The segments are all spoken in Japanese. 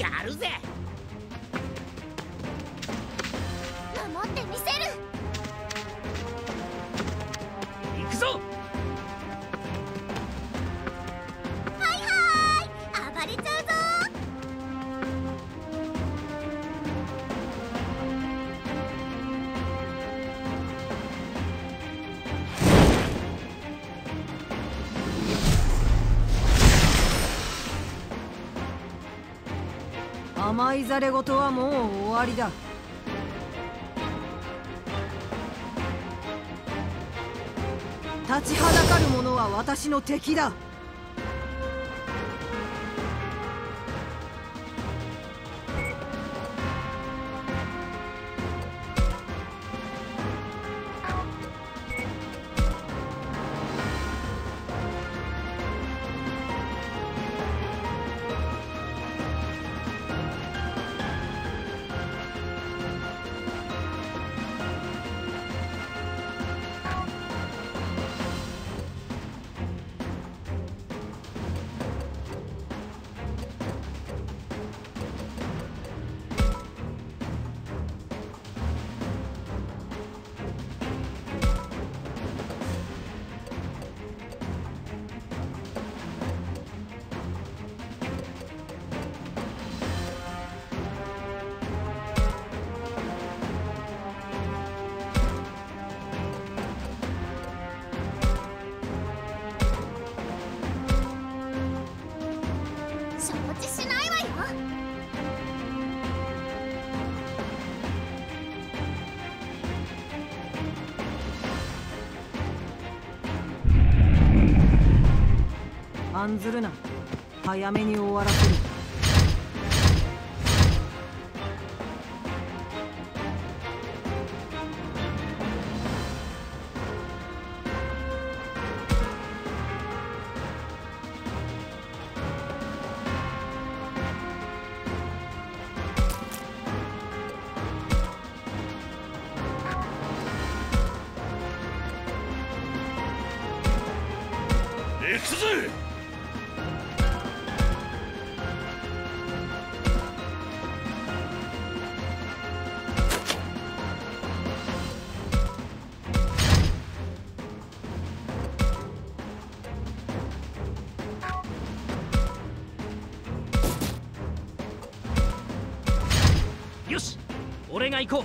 やるぜ。 守ってみせる。 行くぞ。 はいはい、暴れちゃうぞ。 甘いざれ言はもう終わりだ。立ちはだかる者は私の敵だ。承知しないわよ。 案ずるな。早めに終わらせる。 行くぜ。よし、俺が行こ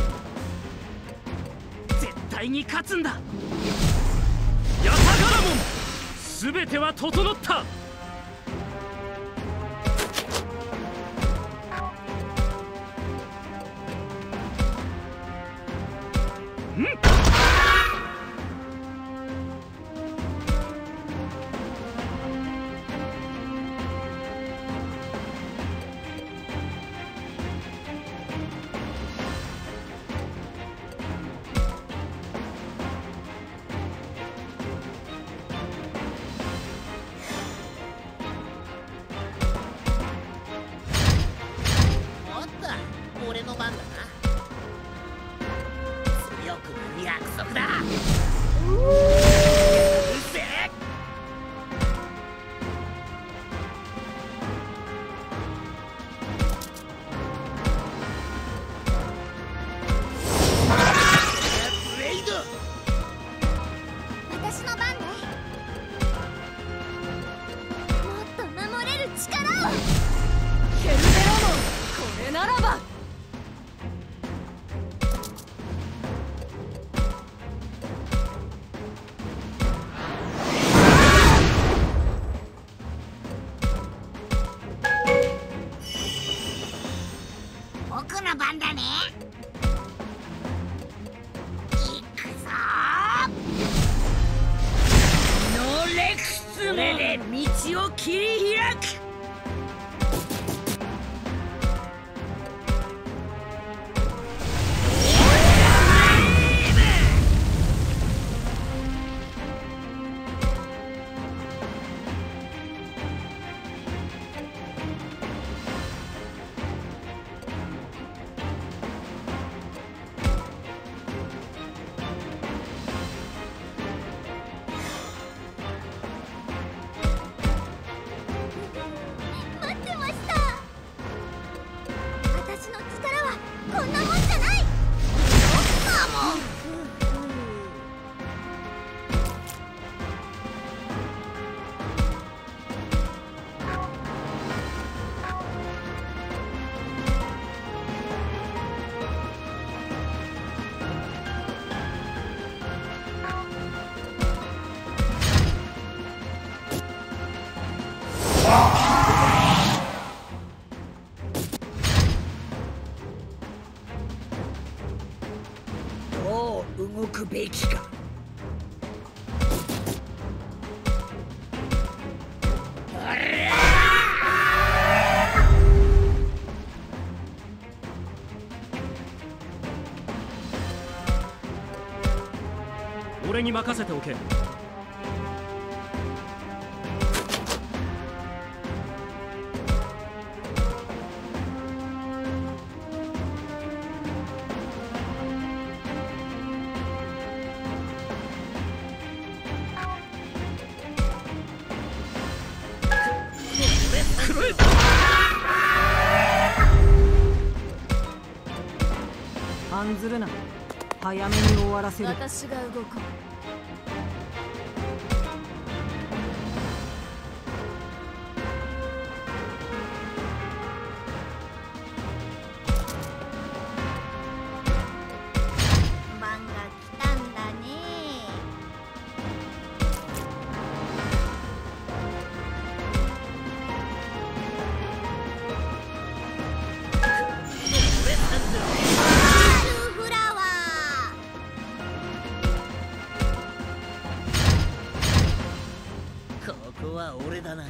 う。絶対に勝つんだ。ヤタガラモン、全ては整った。俺の番だな。強くなる約束だ。うぜえ。ブレイド。 私の番ね。もっと守れる力を。 ケルベロモン、これならば。 僕の番だね。行くぞノレクスメで道を切り開く。 俺に任せておけ。 案ずるな。早めに終わらせる。 私が動く。番が来たんだね。フラワー。 ここは俺だな。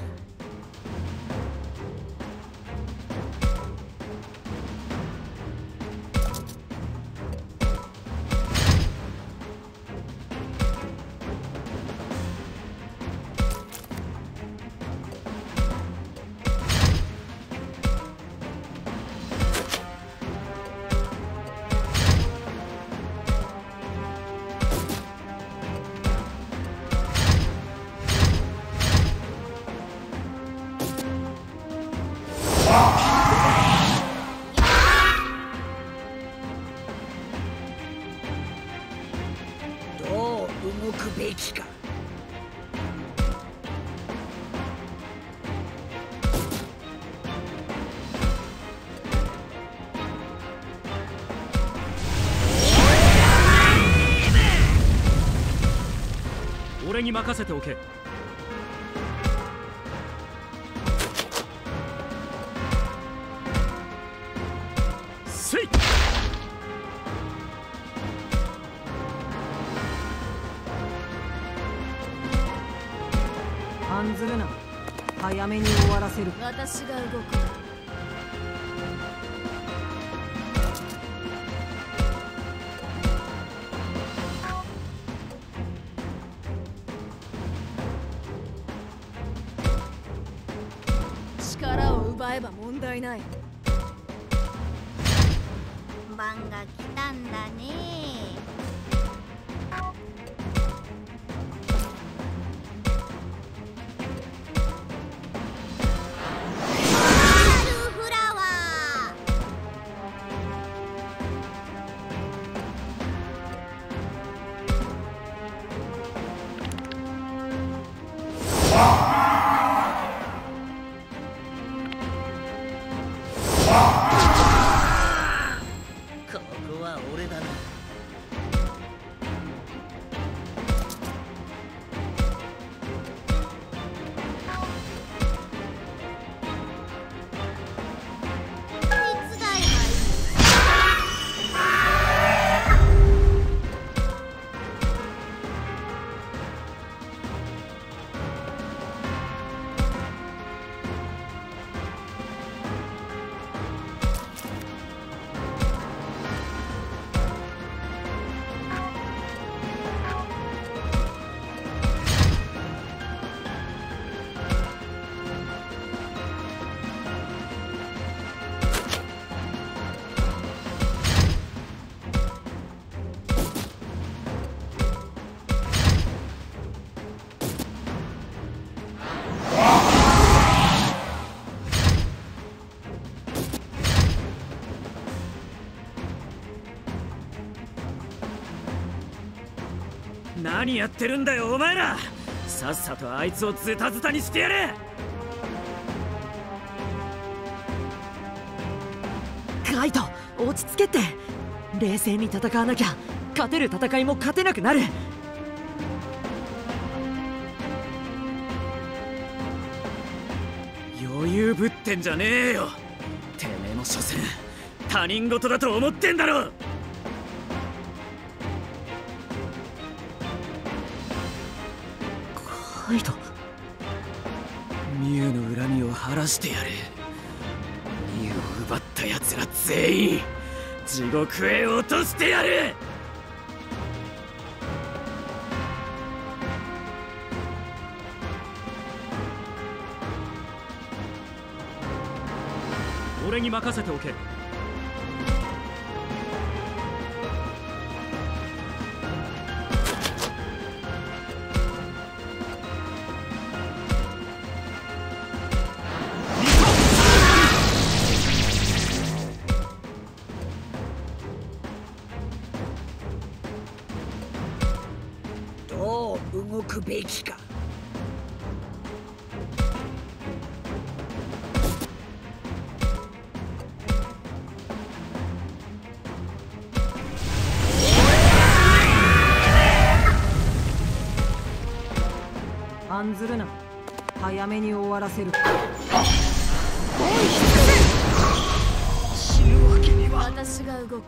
どう動くべきか。 俺に任せておけ。せい。 案ずるな。早めに終わらせる。 私が動く。 力を奪えば問題ない。 番が来たんだね。フラワここは俺だな。 手伝いはいい。 何やってるんだよお前ら。さっさとあいつをズタズタにしてやれ。 カイト、落ち着けって。冷静に戦わなきゃ勝てる戦いも勝てなくなる。 余裕ぶってんじゃねえよ。てめえも所詮他人事だと思ってんだろ。 カイト、 ミュウの恨みを晴らしてやれ。ミュウを奪った奴ら全員地獄へ落としてやる。 俺に任せておけ。 どう動くべきか。案ずるな、早めに終わらせる。死ぬわけには。 私が動こう。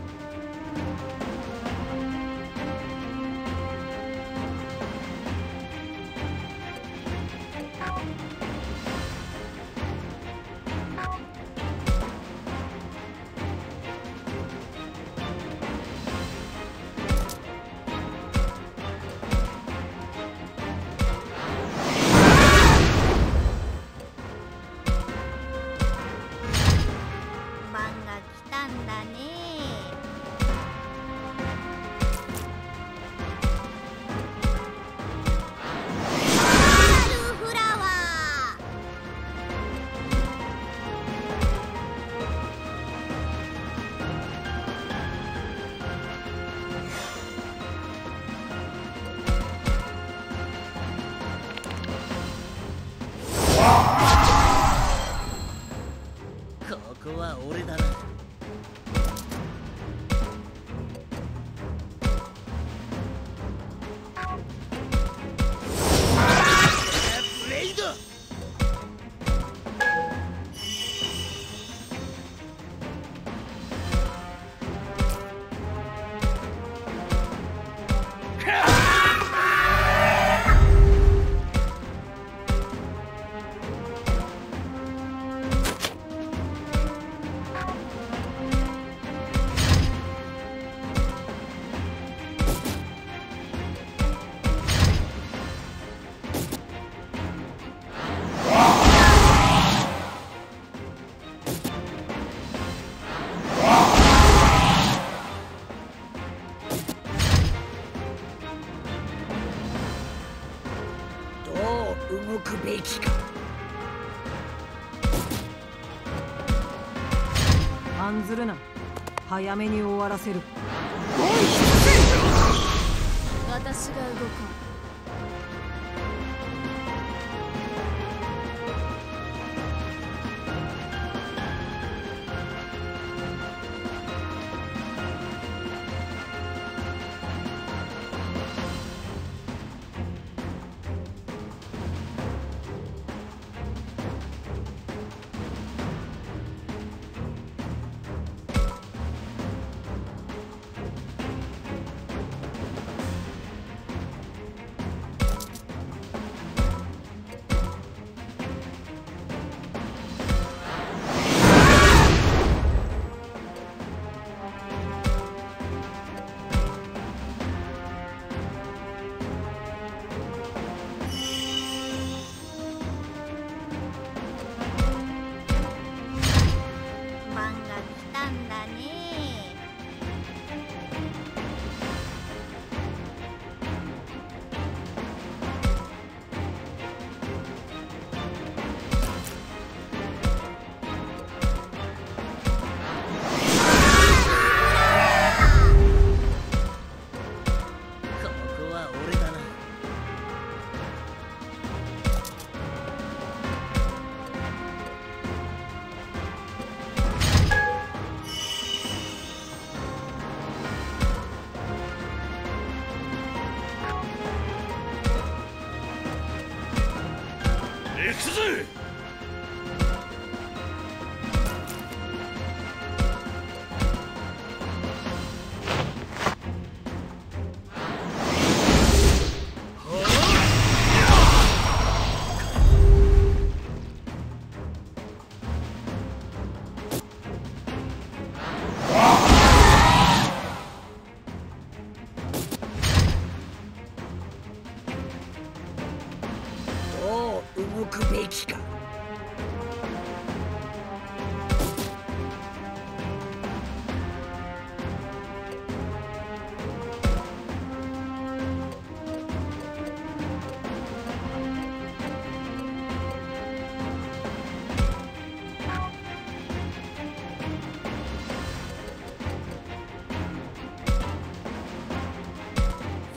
ここは俺だな。ブレイド。 動くべきか。案ずるな、早めに終わらせる。 私が動こう。 行くぜ。 どう動くべきか。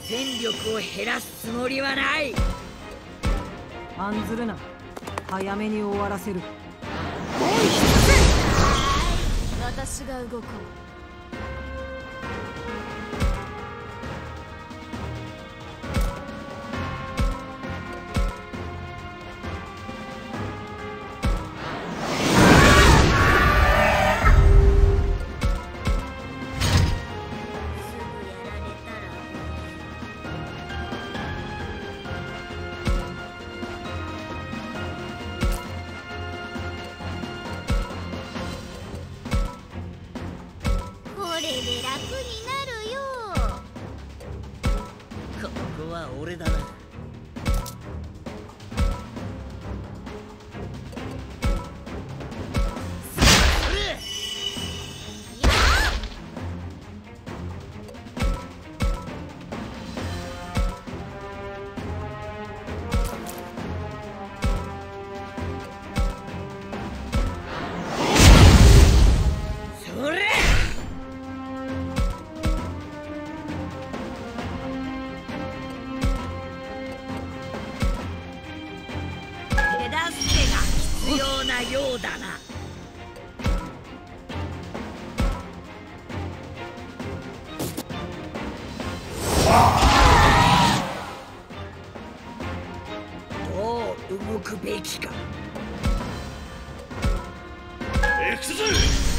戦力を減らすつもりはない。 案ずるな、早めに終わらせる。 私が動こう。これで楽になるよ。 ここは俺だな。必要なようだな。どう動くべきか。 行くぞ。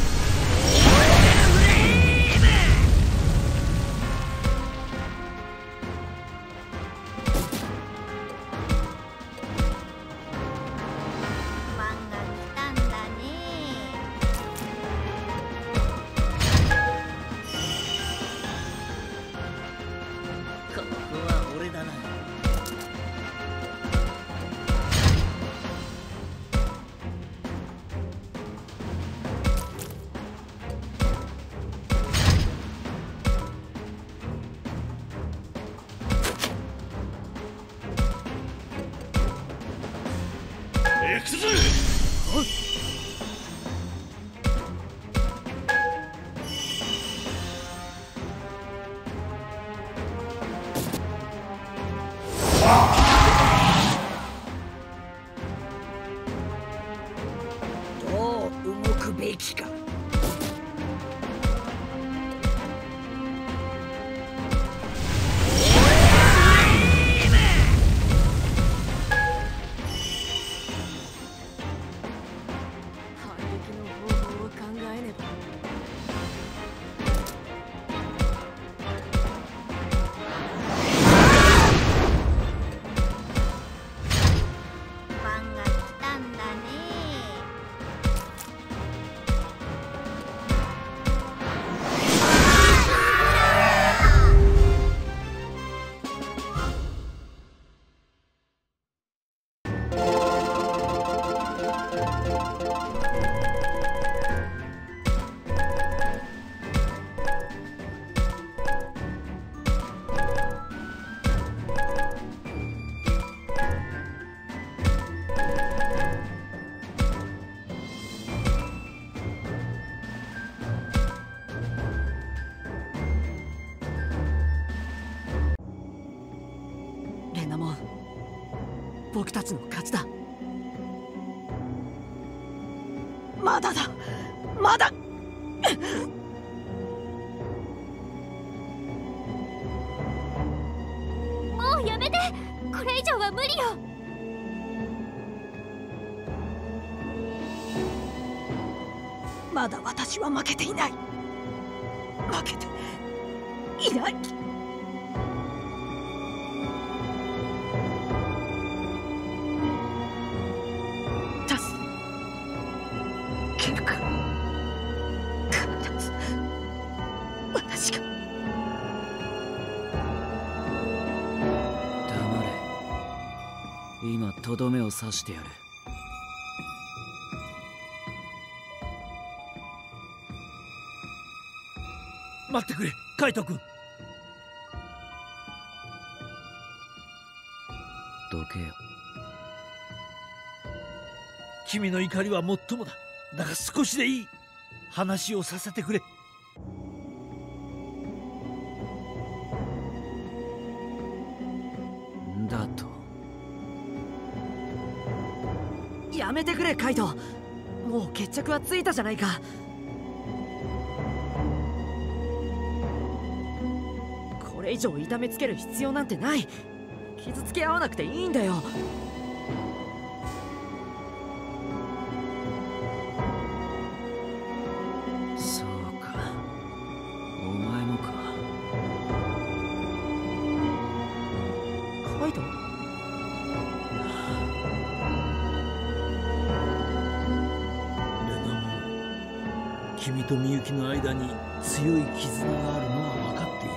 ここは俺だな。 行くぞ。 どう動くべきか。 反撃の方法を考えねば。 番が来たんだね。 レナモン、僕たちの勝ちだ。まだだ、まだ。 もうやめて。これ以上は無理よ。 まだ私は負けていない。負けていない。結果必ず私が。 黙れ。今とどめを刺してやる。 待ってくれ、カイト君。 どけよ。 君の怒りはもっともだ。だが少しでいい。話をさせてくれ。 やめてくれカイト。もう決着はついたじゃないか。これ以上痛めつける必要なんてない。傷つけ合わなくていいんだよ。 そうか、お前もか。 カイト？ 君とみゆきの間に強い絆があるのは分かっている。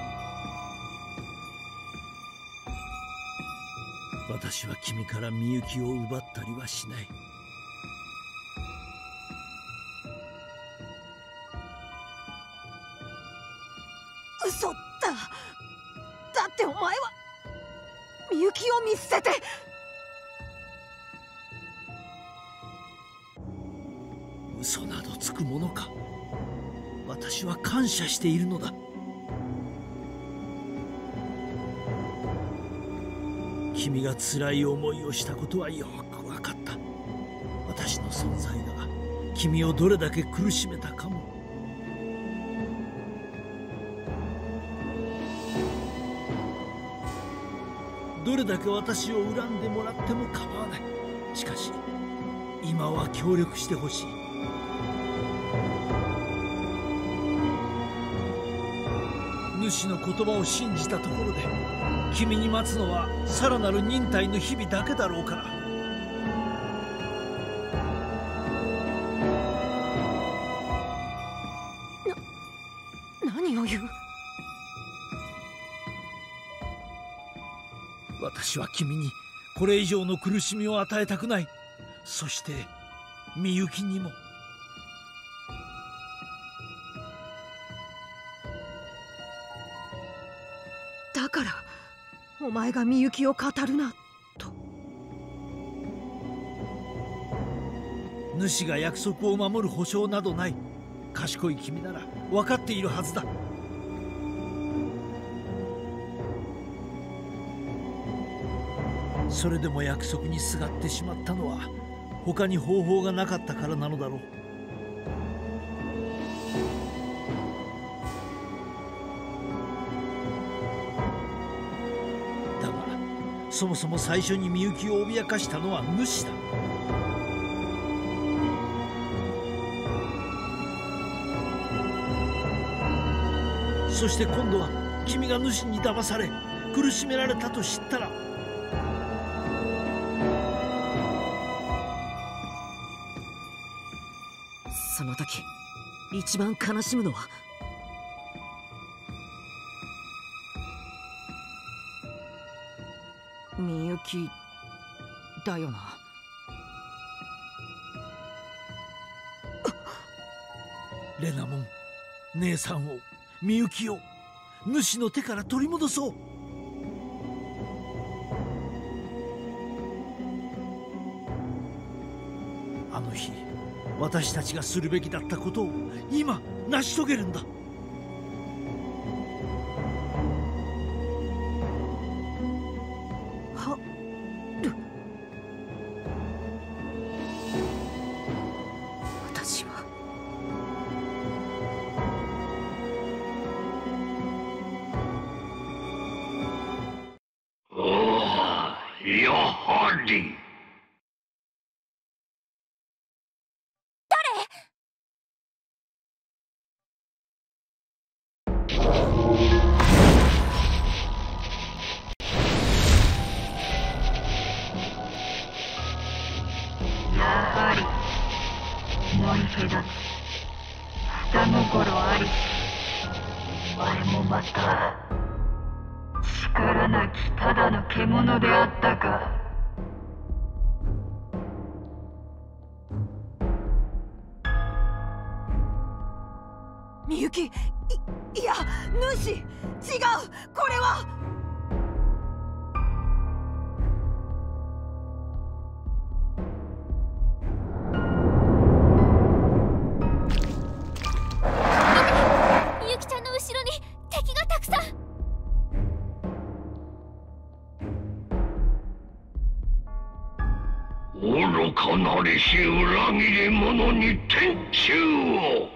私は君からみゆきを奪ったりはしない。 嘘だ。だってお前はみゆきを見捨てて。 嘘などつくものか。私は感謝しているのだ。君が辛い思いをしたことはよく分かった。私の存在が君をどれだけ苦しめたかも。どれだけ私を恨んでもらっても構わない。しかし今は協力してほしい。主の言葉を信じたところで君に待つのはさらなる忍耐の日々だけだろうから。 何を言う？ 私は君にこれ以上の苦しみを与えたくない。そしてみゆきにも。 だからお前がみゆきを語るなと。 主が約束を守る保証などない。賢い君なら分かっているはずだ。それでも約束にすがってしまったのは他に方法がなかったからなのだろう。だがそもそも最初にみゆきを脅かしたのは主だ。そして今度は君が主に騙され苦しめられたと知ったら、 その時一番悲しむのはみゆきだよな。 レナモン、姉さんをみゆきを主の手から取り戻そう。あの日私たちがするべきだったことを今成し遂げるんだ。 はる。私はやはり思いけだ下心ありし俺もまた力なきただの獣であったか。 みゆき、いや主、違う、これは。 みゆきちゃんの後ろに敵がたくさん。 愚かかなりし裏切り者に天誅を。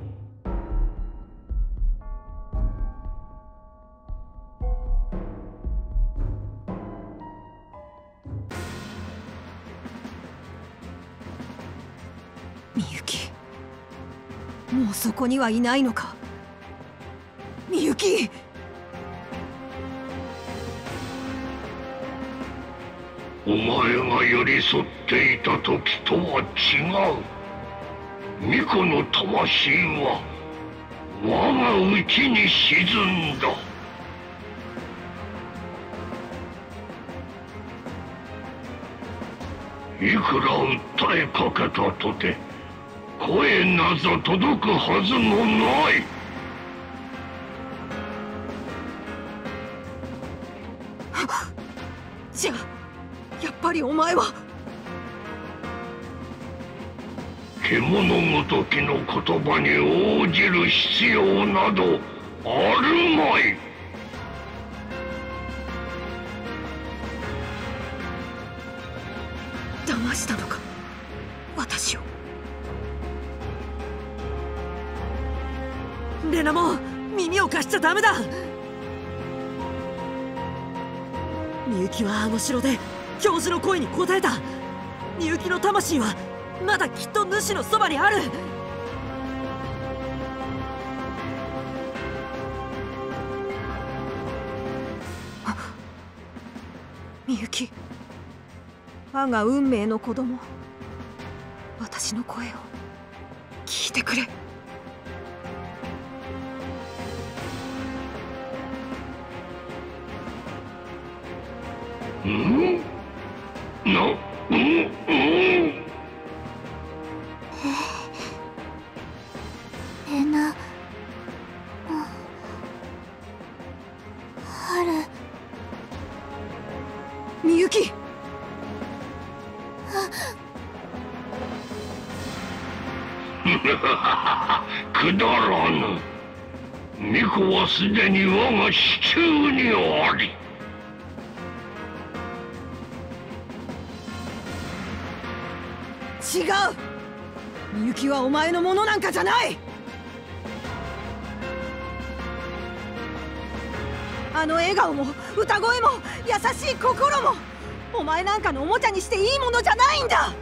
みゆき、もうそこにはいないのか。みゆき、 お前が寄り添っていた時とは違う。巫女の魂は我が内に沈んだ。いくら訴えかけたとて声なぞ届くはずもない。 じゃあやっぱりお前は。 獣ごときの言葉に応じる必要などあるまい。 騙したのか、私を。 レナモン、耳を貸しちゃダメだ。みゆきはあの城で教授の声に応えた。みゆきの魂はまだきっと主のそばにある。 みゆき、我が運命の子供、私の声を聞いてくれ。 レナモン、春。 みゆき、 くだらぬ。巫女はすでに我が手中にあり。 違う。みゆきはお前のものなんかじゃない。あの笑顔も歌声も優しい心もお前なんかのおもちゃにしていいものじゃないんだ。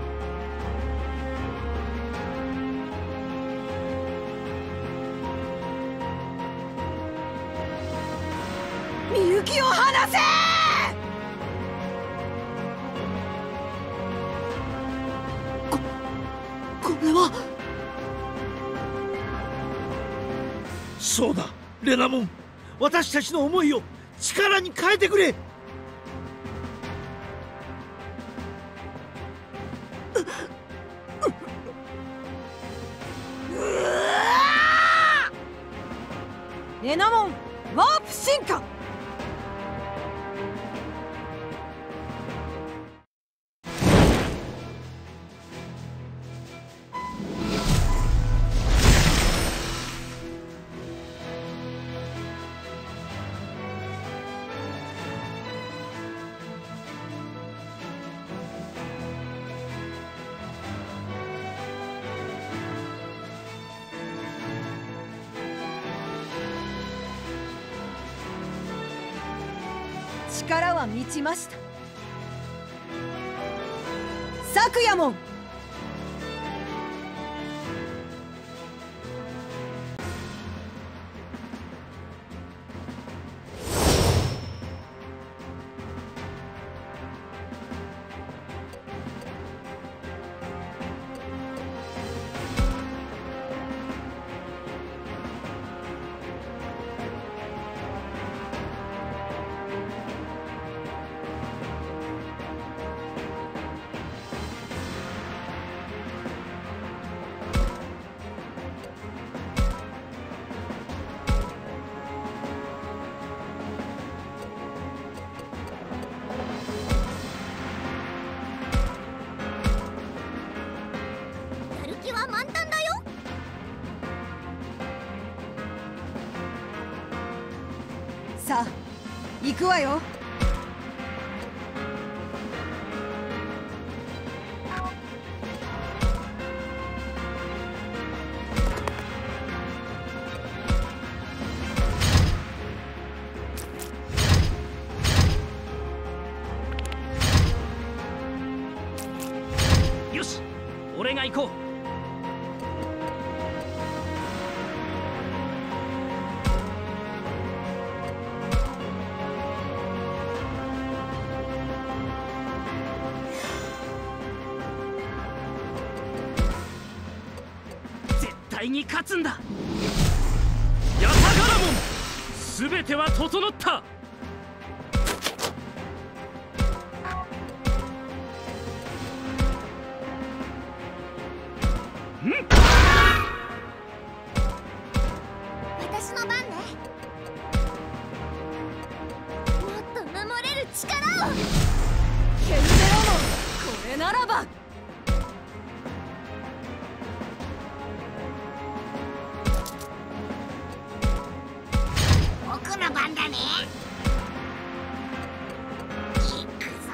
みゆきを離せ。これは。 そうだ、レナモン、私たちの思いを力に変えてくれ。 レナモンワープ進化。力は満ちました。昨夜もん。さあ行くわよ。 よし、俺が行こう。絶対に勝つんだ。ヤタガラモン、すべては整った。 私の番ね。もっと守れる力を。 ケルベロモン、これならば。 僕の番だね。行くぞ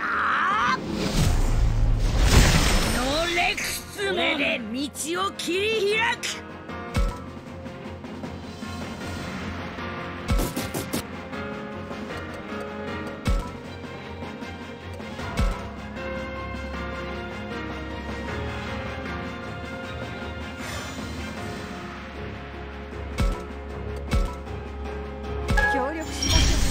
ノーレクスモで道を切り開く。 協力しましょ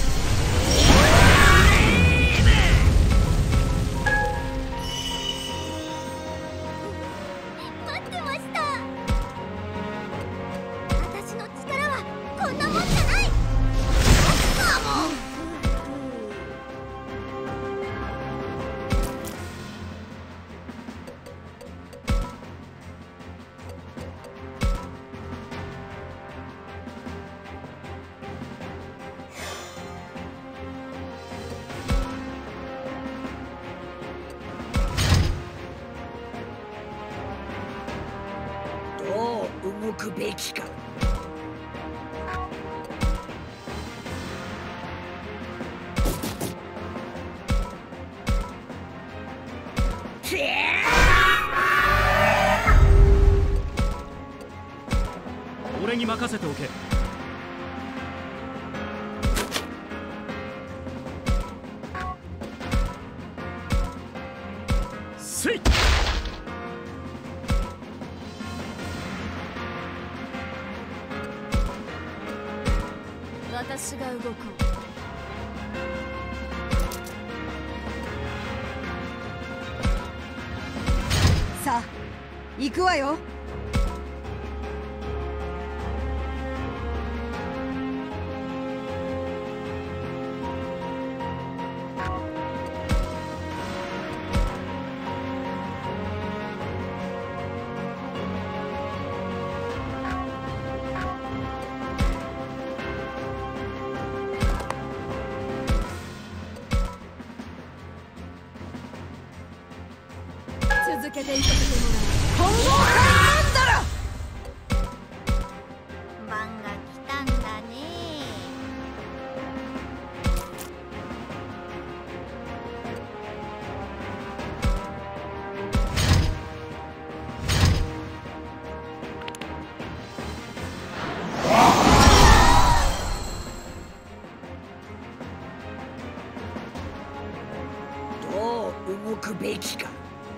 待ってました。私の力はこんなもんじゃない。 どう動くべきか。 俺に任せておけ。せい。 私が動こう。さあ、行くわよ。続けていかせてもらう。混合なんだろ。 番が来たんだね。 どう動くべきか。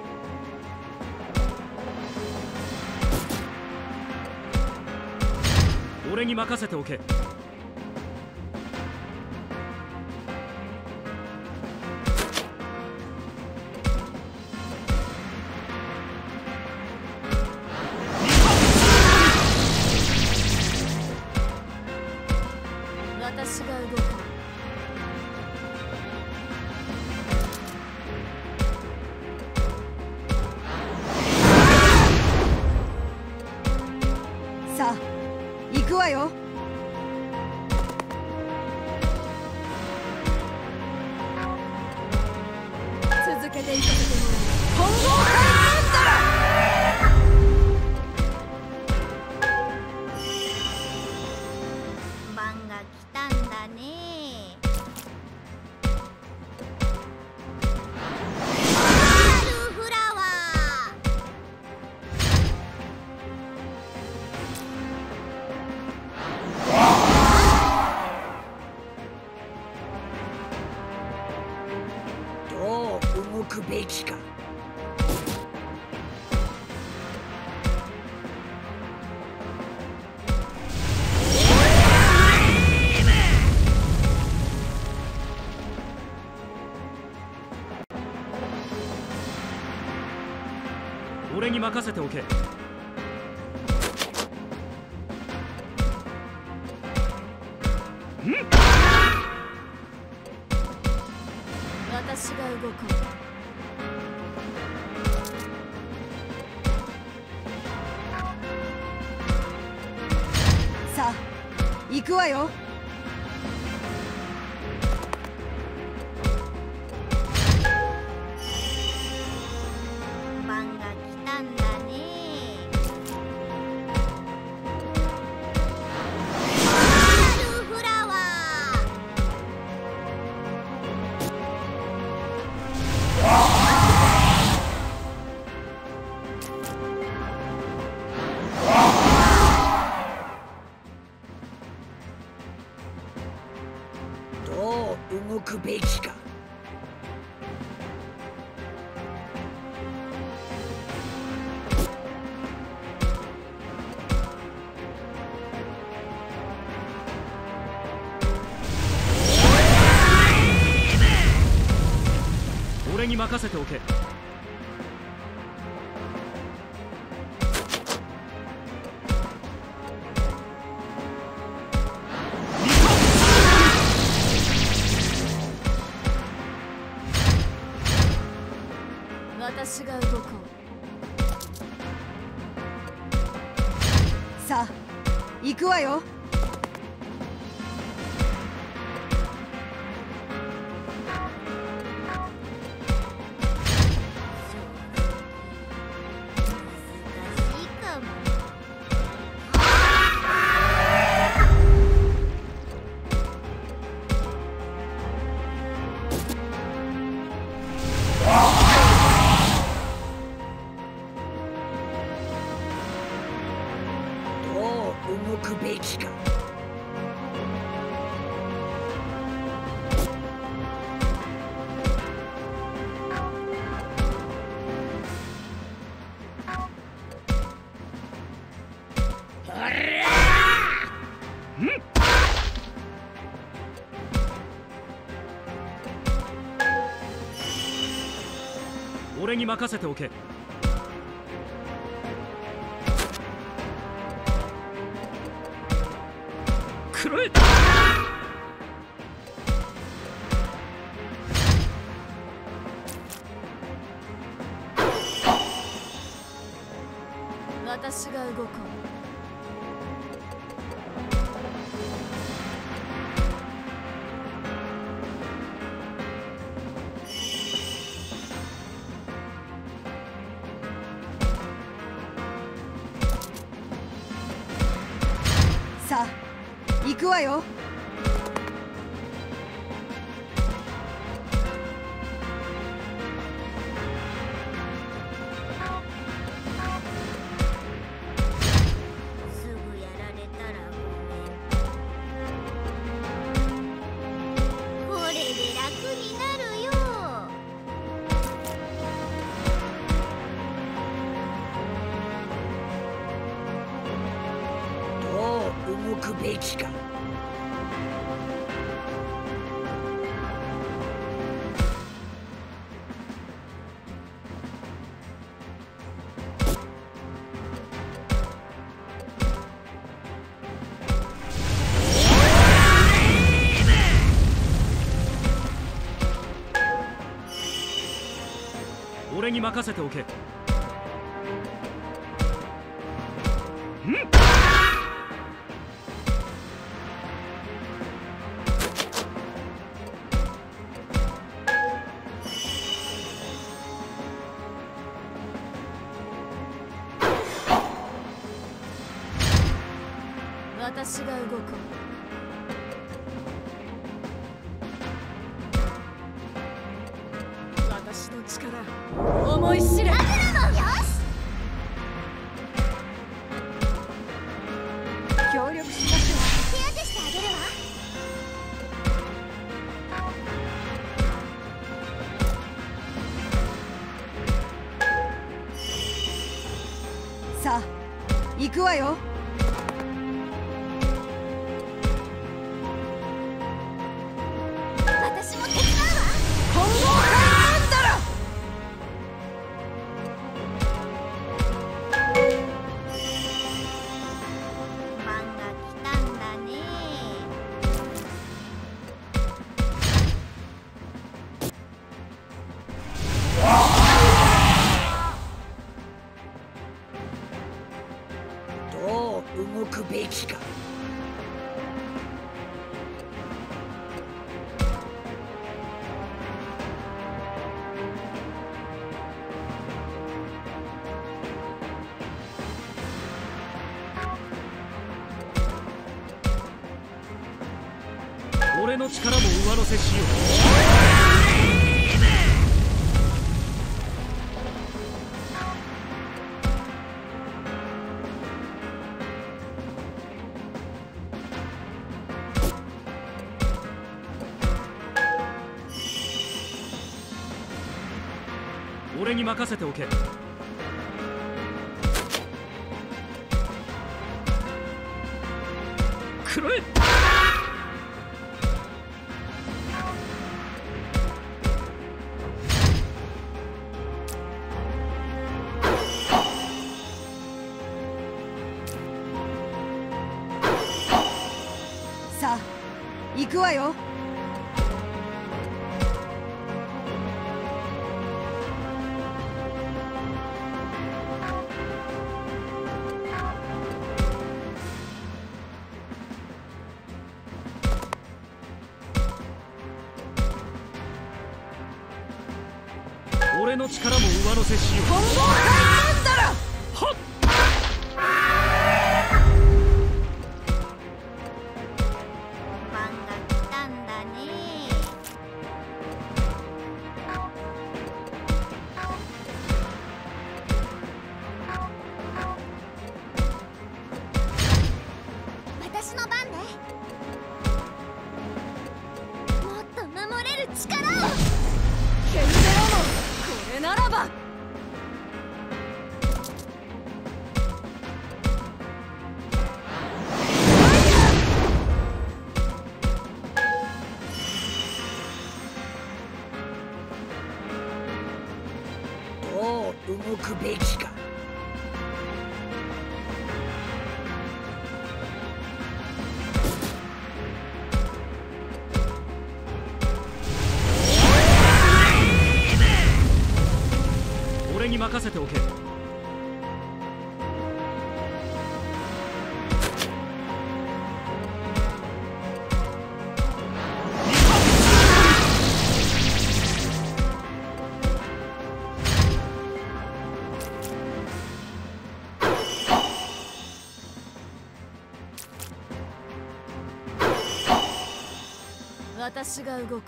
俺に任せておけ。 私が動く。さあ、行くわよ。 俺に任せておけ。 私が動こう。さあ行くわよ。 番が来たんだね。フラワどう動くべきか。 俺に任せておけ。 私が動こう。さあ行くわよ。 難しいかも。 どう動くべきか。 俺に任せておけ。くらえ。 私が動こう。さあ行くわよ。 すぐやられたらごめん。これで楽になるよ。 どう動くべきか。 俺に任せておけ。 私が動こう。私の力思い知れ。 よし。 協力しましょう。 手当てしてあげるわ。 さあ行くわよ。 私も手伝うわ。 混合艦なんだろ。 動くべきか。 俺の力も上乗せしよう。俺に任せておけ。くらえ。 さあ行くわよ。 俺の力も上乗せしよう。 混合体なんだらはっ。 番が来たんだね。私の番ね。もっと守れる力を。 ケンゼロモン、これならば。 どう動くべきか。 俺に任せておけ。 私が動こう。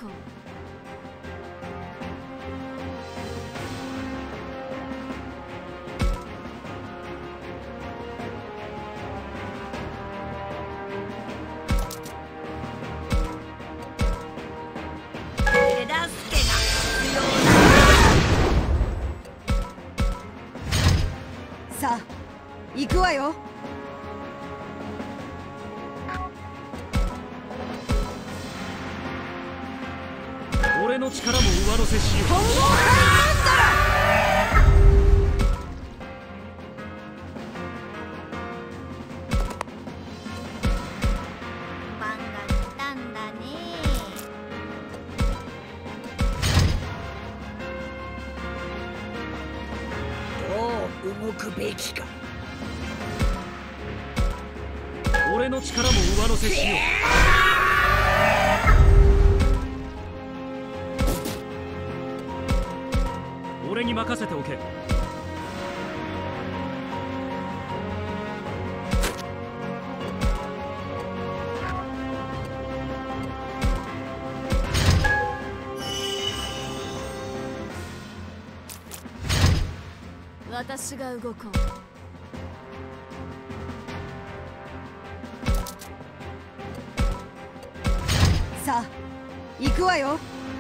手助けが必要だ。 さあ行くわよ。 俺の力も上乗せしよう。 混合体なんだら番が来たんだね。 どう動くべきか。 俺の力も上乗せしよう。俺に任せておけ。 私が動こう。さあ行くわよ。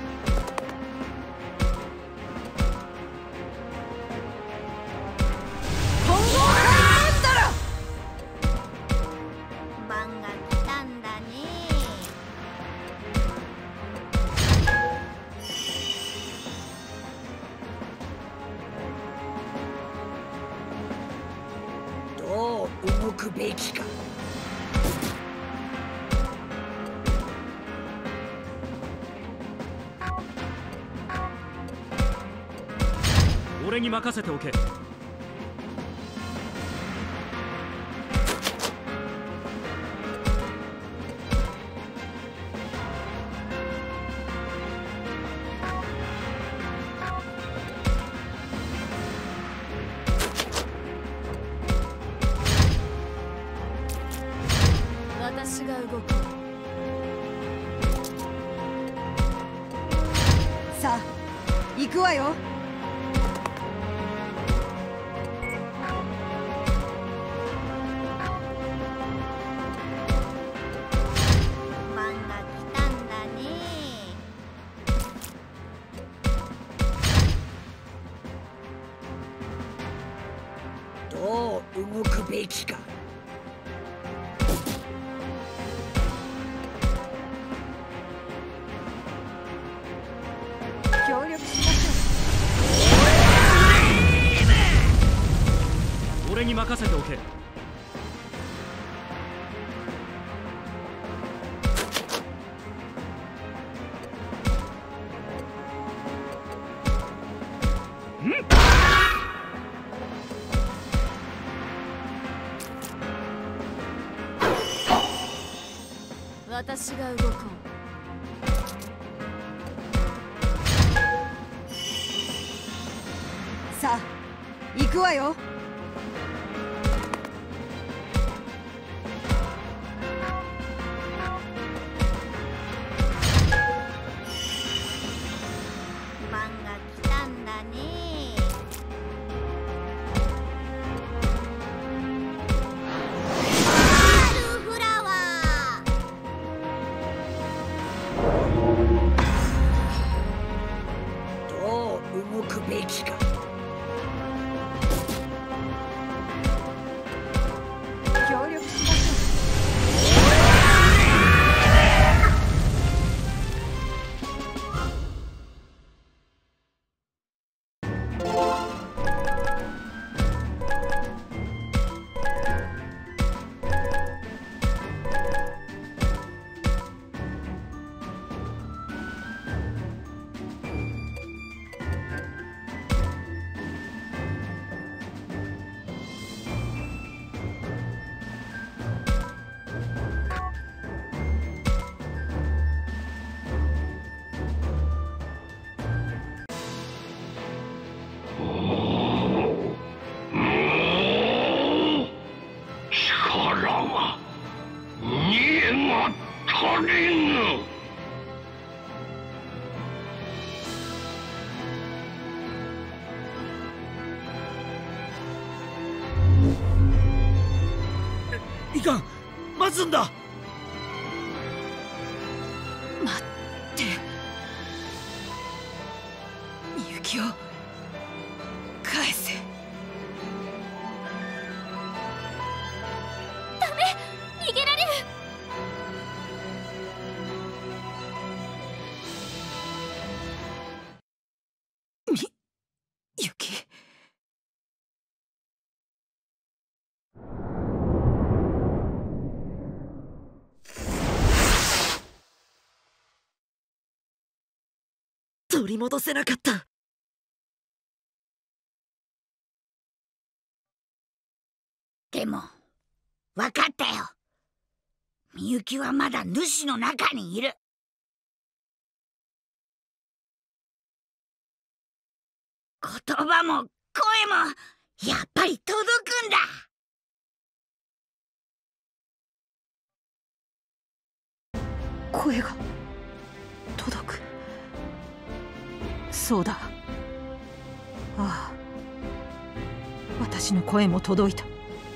混合体なんだら番が来たんだね。 どう動くべきか。 俺に任せておけ。 が動く。さあ行くわよ。 どう動くべきか。 協力しましょう。俺に任せておけ。 私が動こう。さあ行くわよ。 番が来たんだね。 動くべきか。 協力しましょう。 いかん、待つんだ。 待ってみゆきを返せ。 ダメ、逃げられる。 みゆき。 取り戻せなかった。 でも分かったよ。みゆきはまだ主の中にいる。言葉も声もやっぱり届くんだ。 声が届く。そうだ。ああ、私の声も届いた。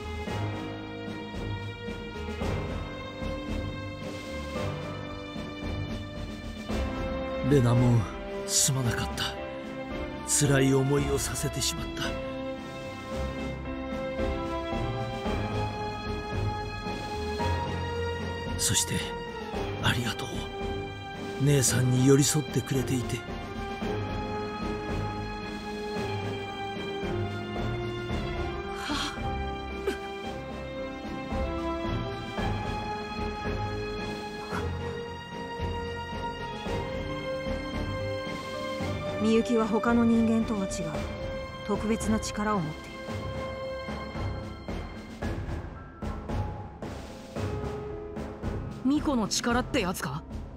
レナモン、すまなかった。辛い思いをさせてしまった。そしてありがとう。姉さんに寄り添ってくれていて。 みゆきは他の人間とは違う特別な力を持っている。 巫女の力ってやつか？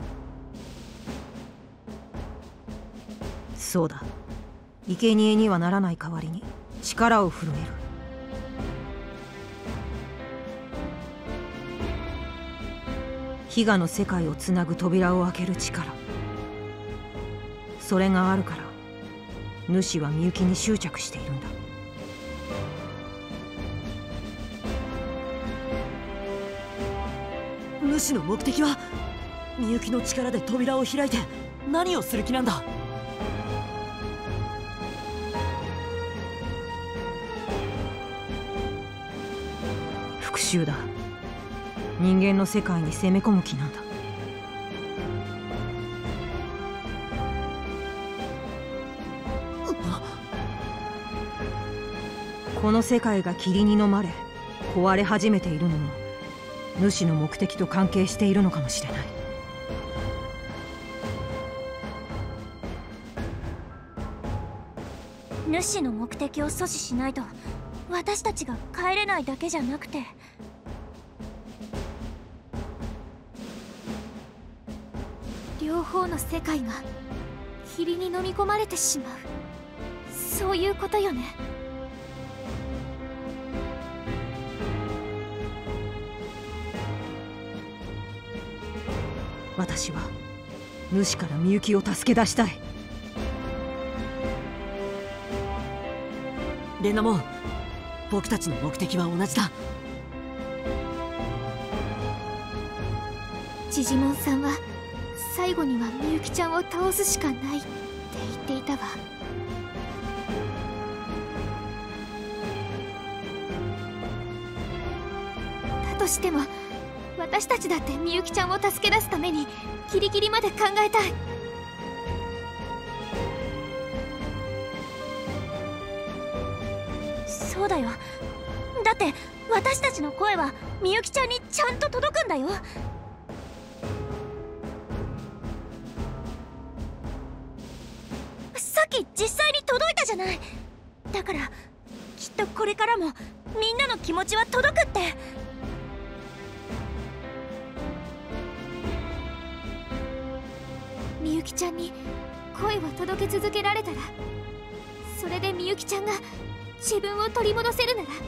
そうだ。生贄にはならない代わりに力を振るえる。 飢餓の世界をつなぐ扉を開ける力、それがあるから主はみゆきに執着しているんだ。 主の目的はみゆきの力で扉を開いて何をする気なんだ。 復讐だ。人間の世界に攻め込む気なんだ。この世界が霧に飲まれ壊れ始めているのも主の目的と関係しているのかもしれない。 主の目的を阻止しないと私たちが帰れないだけじゃなくて、両方の世界が霧に飲み込まれてしまう、そういうことよね。 私は主からみゆきを助け出したい。 レナモン、僕たちの目的は同じだ。 ジジモンさんは最後にはみゆきちゃんを倒すしかないって言っていたわ。だとしても私たちだってみゆきちゃんを助け出すためにギリギリまで考えたい。そうだよ。だって私たちの声はみゆきちゃんにちゃんと届くんだよ。さっき実際に届いたじゃない。だからきっとこれからもみんなの気持ちは届くって。みゆきちゃんに声を届け続けられたら、それでみゆきちゃんが自分を取り戻せるなら。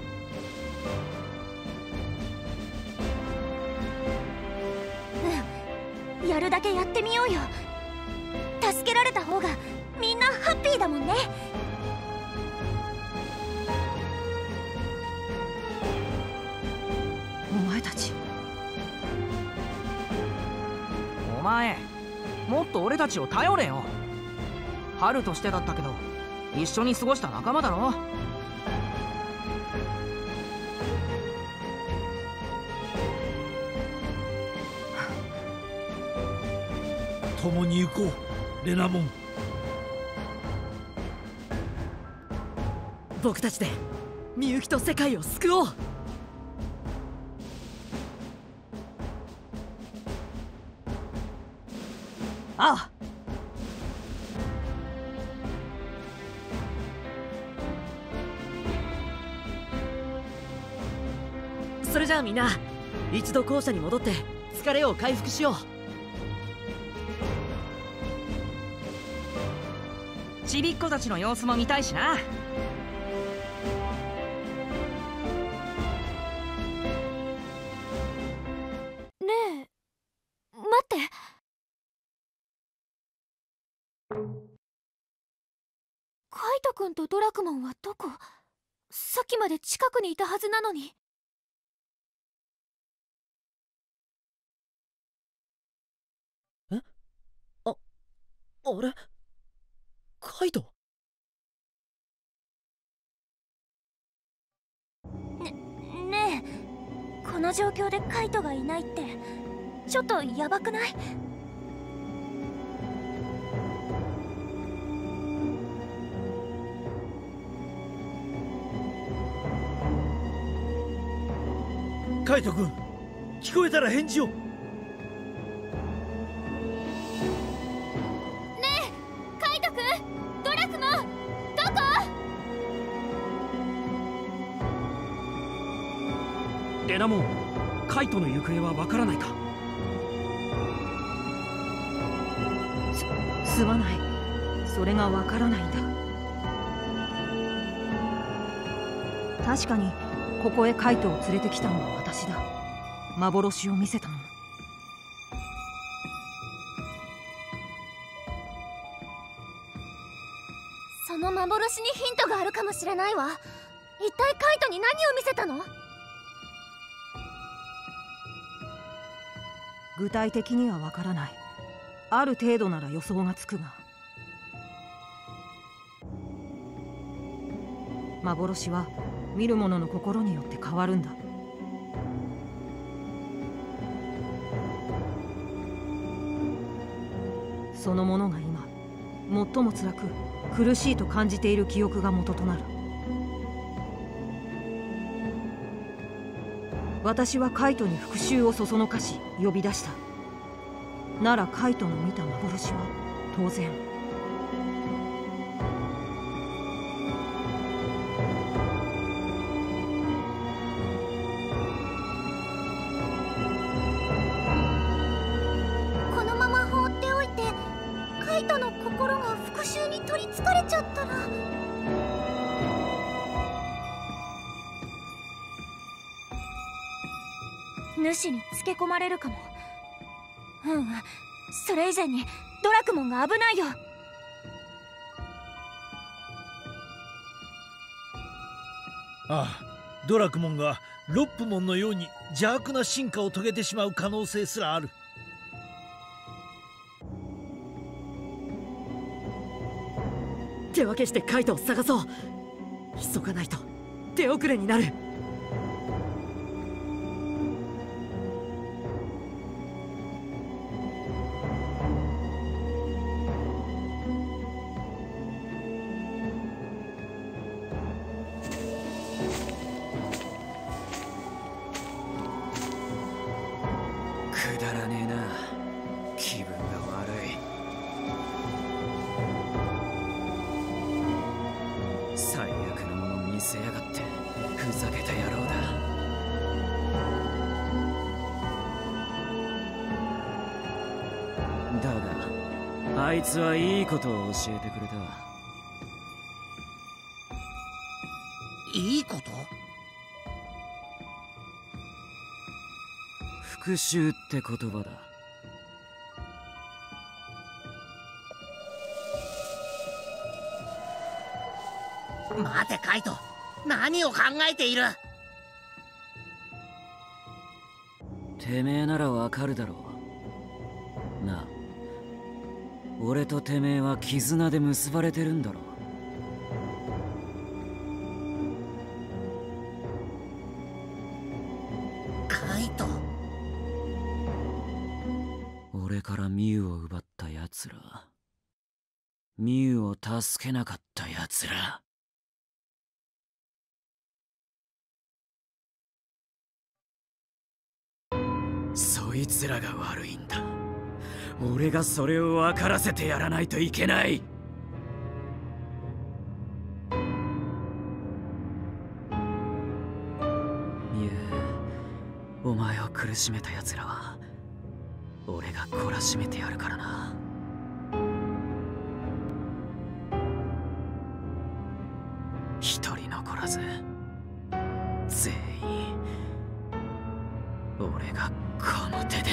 うん、やるだけやってみようよ。助けられた方がみんなハッピーだもんね。 お前たち。 お前もっと俺たちを頼れよ。春としてだったけど一緒に過ごした仲間だろ。 共に行こう、レナモン。 僕たちでみゆきと世界を救おう。 ああ。 それじゃあみんな一度校舎に戻って疲れを回復しよう。 ちびっ子たちの様子も見たいしな。 ねえ、待って。カイト君とドラクモンはどこ？さっきまで近くにいたはずなのに。 あれ、カイト？ ねえ、この状況でカイトがいないってちょっとヤバくない？ カイト君、聞こえたら返事を。 レナモン、カイトの行方はわからないか？ すまない。それがわからないんだ。確かにここへカイトを連れてきたのは私だ。幻を見せたのも。 幻にヒントがあるかもしれないわ。一体カイトに何を見せたの？ 具体的にはわからない。ある程度なら予想がつくが、幻は見る者の心によって変わるんだ。そのものが今最も辛く苦しいと感じている記憶が元となる。私はカイトに復讐をそそのかし呼び出した。ならカイトの見た幻は当然このまま放っておいてカイトの心が復讐に取りつかれちゃったら。主につけ込まれるかも。それ以前にドラクモンが危ないよ。 ああ、ドラクモンがロップモンのように邪悪な進化を遂げてしまう可能性すらある。 手分けしてカイトを探そう。急がないと手遅れになる。 くだらねえな。気分が悪い。最悪なもの見せやがって。ふざけた野郎だ。だがあいつはいいことを教えてくれた。 いいこと？ 復讐って言葉だ。 待てカイト、何を考えている？ てめえならわかるだろうな。俺とてめえは絆で結ばれてるんだろ。 カイト、 俺からミュウを奪ったやつら、ミュウを助けなかったやつら、そいつらが悪いんだ。俺がそれを分からせてやらないといけない。ミュウ、お前を苦しめたやつらは俺が懲らしめてやるからな。一人残らず全員俺がこの手で。